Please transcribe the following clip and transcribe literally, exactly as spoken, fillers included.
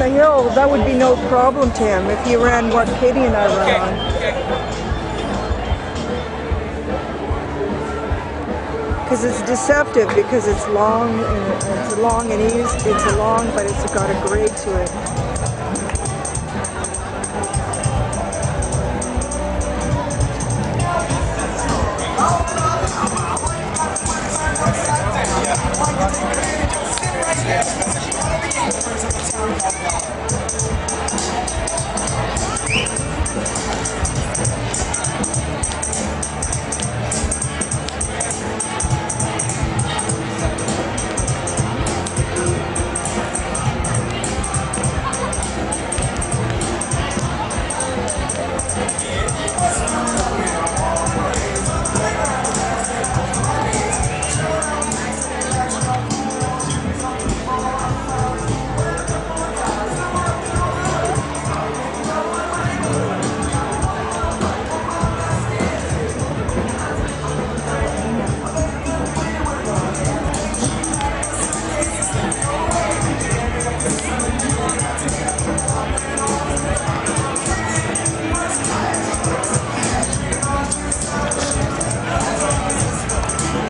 the hill, that would be no problem to him if he ran what Katie and I ran on. Because it's deceptive, because it's long and it's long and easy. It's long, but it's got a grade to it.